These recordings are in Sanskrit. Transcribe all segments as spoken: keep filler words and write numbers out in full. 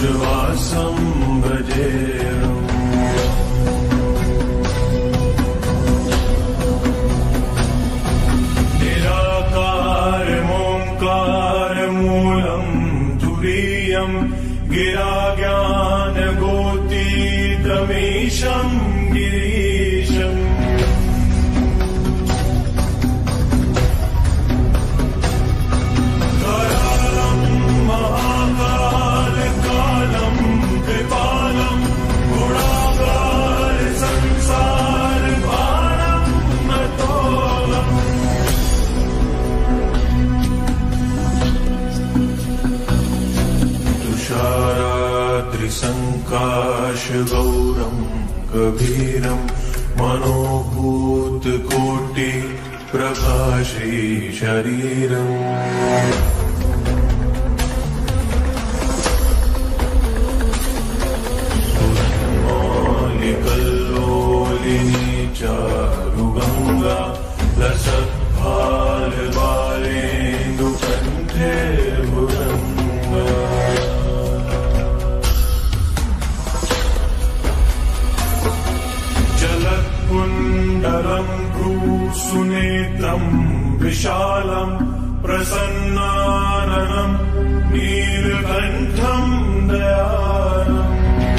श्वासं भजेयम् निराकारमोङ्कारमूलं तुरीयं गिरा ज्ञानगोतीतमीशं गिरीशम् करालं महाकालकालं कृपालं गुणागार संसारभारं नतोऽहम् तुषाराद्रिसङ्काशगौरं कबीरं मनोभूतकोटि प्रकाशे शरीरम् मौलिकल्लोलिनी चारुगङ्गा लसत्फालबालेन्दुकण्ठे भुजङ्गा जलत्कुण्डलं भ्रूसुनेत्रं विशालं प्रसन्नाननं नीलकण्ठं दयालम्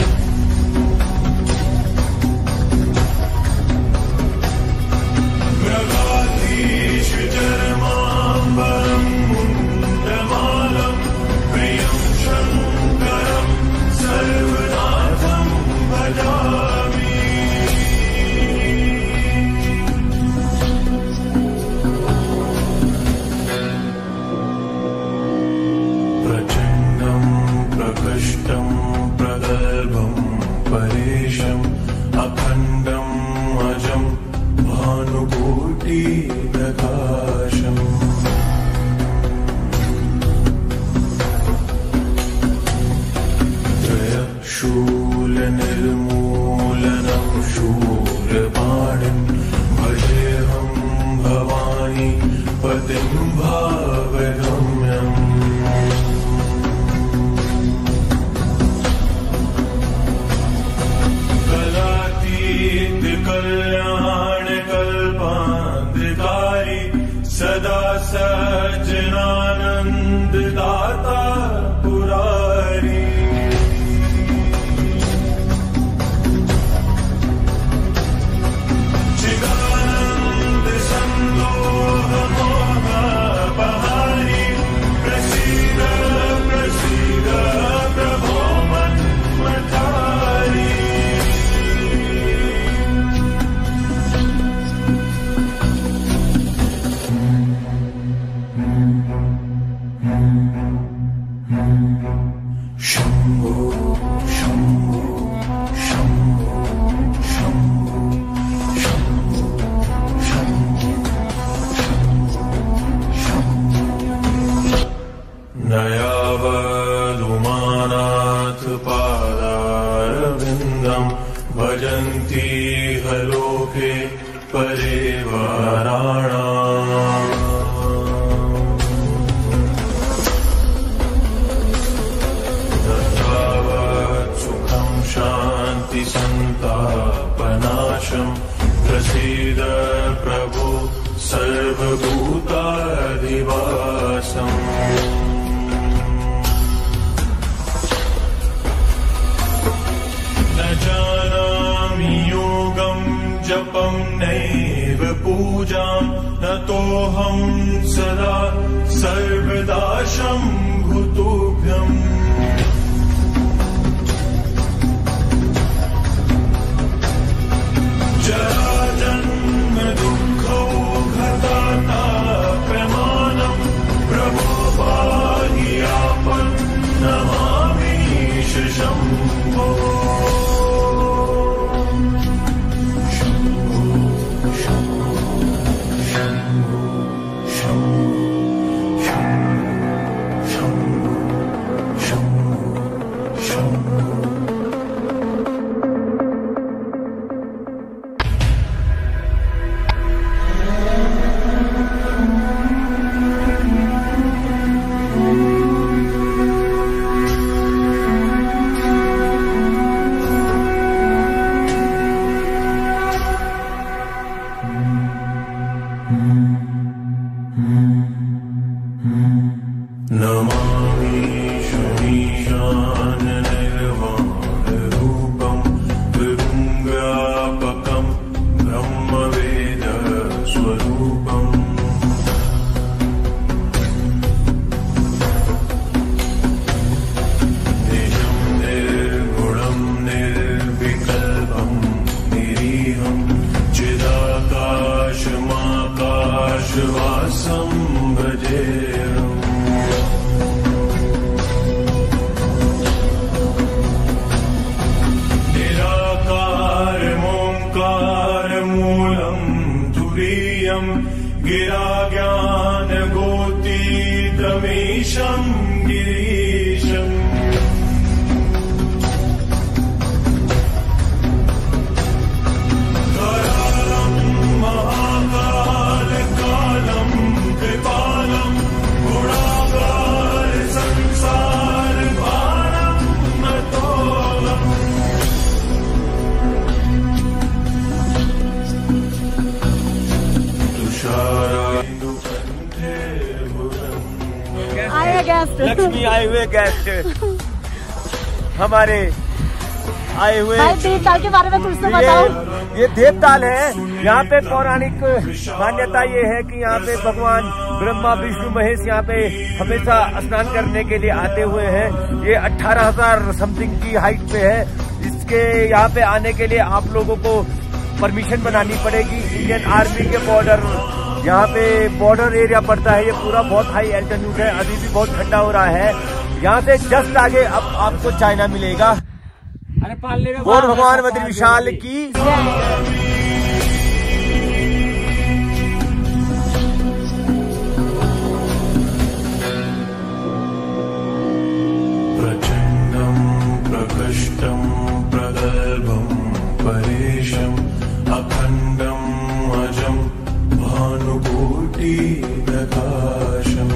मृगाधीशचर्माम्बरं मुण्डमालं प्रियं शङ्करं सर्वनाथं भजामि प्रचण्डं प्रकृष्टं प्रगल्भं परेशम् अखण्डम् अजं भानुकोटिप्रकाशम् त्रयशूलनिर्मूलनं शूलपाणिं भजेऽहं भवानी पतिं भावगम्यम् कलातीत कल्याण कल्पान्धकारी सदा सज्जनानन्द दाता पुरारी चिदानन्द सन्दोह मोहपहारी प्रसीद प्रसीद प्रभो मन्मथारी शम्भो शम्भो शम्भो शम्भो शम्भो शम्भो नयावदुमानाथ पादारविन्दं भजन्ति हलोके परिवाराणाम् शान्ति संतापनाशं प्रसीद प्रभो सर्वभूताधिवासम् न जानामि योगं जपं नैव पूजां नतोऽहं सदा सर्वदा शम्भुतुभ्यम् जन्म दुःखौ घटाता प्रमाणं प्रभो पाहि आपन्नमामीश शम्भो शम्भो शम्भो शम्भो शम्भो शम्भो नमामि शमीशान निर्वाणरूपं विभुङ्व्यापकं ब्रह्मवेद स्वरूपम् निजं निर्गुणं निर्विकल्पं निरीहं चिदाकाशमाकाशवासं भजेऽहम् गिराज्ञानगोतीतमीशं गिरीशम् करालं महाकालकालं कृपालं गुणागार संसारभारं नतोऽहम् आए गेस्ट लक्ष्मी आए हुए गेस्ट हमारे आए हुए। भाई देवताल के बारे में कुछ तो बताओ। ये, ये देवताल है। यहाँ पे पौराणिक मान्यता ये है कि यहाँ पे भगवान ब्रह्मा विष्णु महेश यहाँ पे हमेशा स्नान करने के लिए आते हुए हैं। ये अठारह हजार समथिंग की हाइट पे है। इसके यहाँ पे आने के लिए आप लोगों को परमिशन बनानी पड़ेगी। इंडियन आर्मी के बॉर्डर यहाँ पे बॉर्डर एरिया पड़ता है। ये पूरा बहुत हाई एल्टीट्यूड है। अभी भी बहुत ठंडा हो रहा है। यहाँ से जस्ट आगे अब आपको चाइना मिलेगा। अरे पालने में बोल भगवान बद्री विशाल की। प्रचण्डं प्रकृष्टं प्रगल्भं परेशम् अखण्डम् अजं भानुकोटिप्रकाशम्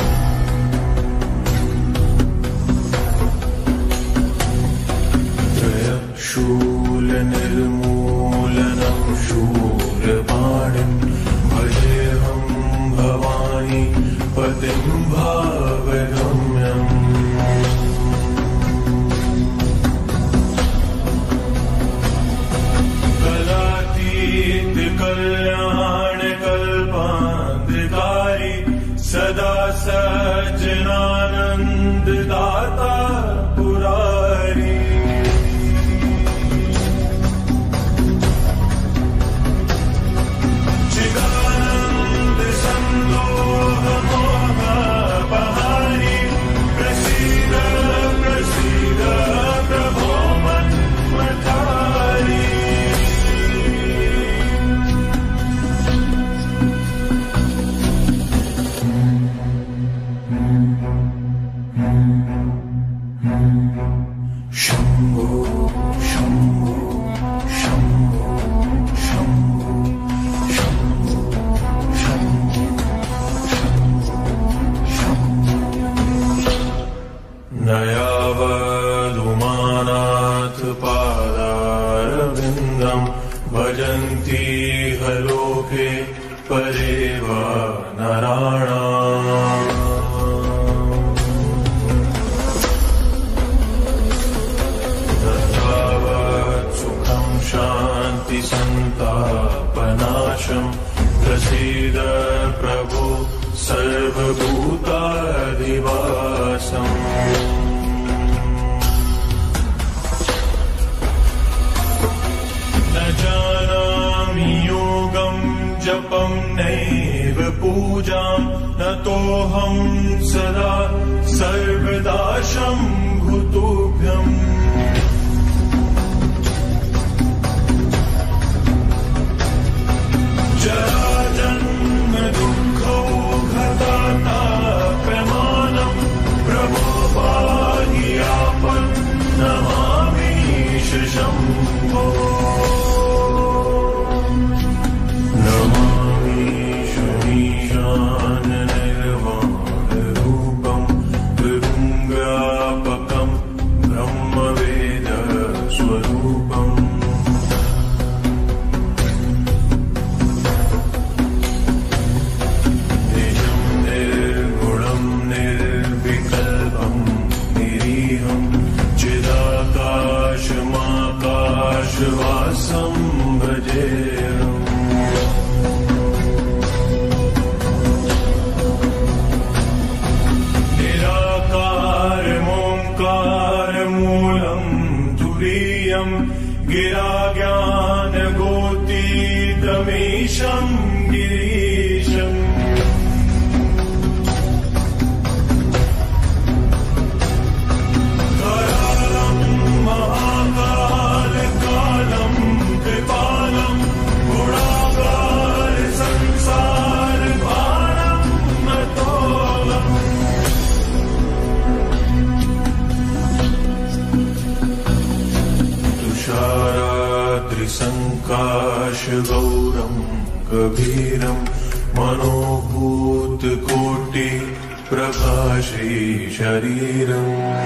त्रयशूलनिर्मूलनं शूलपाणिं भजेऽहं भवानी पतिं भावगम्यम् कलातीत कल्याण कल्पान्धकारी सदा सज्जनानंद दाता पुरारी चिदानंद संदोह मोहपहारी प्रसीद प्रसीद प्रभो मन्मथारी शंभो शंभो शंभो शंभो शंभो शंभो शंभो नयावलुमानाथ पादारविन्दं भजन्ति हलोके परेव नराणाम् शांति संतापनाशं प्रसीद प्रभो सर्वभूताधिवासम् न जानामि योगं जपं नैव पूजां नतोऽहं सदा सर्वदा शम्भुतुभ्यम् जन्म दुःखौ घताताप्यमानं प्रभो पाहि आपन्नमामीश शम्भो नमामि शमीशान निर्वाणरूपं विभुङ्व्यापकं गिरा ज्ञान गोतीतमीशम् गिरीशम् करालम् महाकाल कालम् कृपालम् गुणागार संसार भारम् नतोलम् तुषाराद्रिसङ्काश गौरम् गभीरम् मनोभूत कोटि प्रकाशे शरीरम्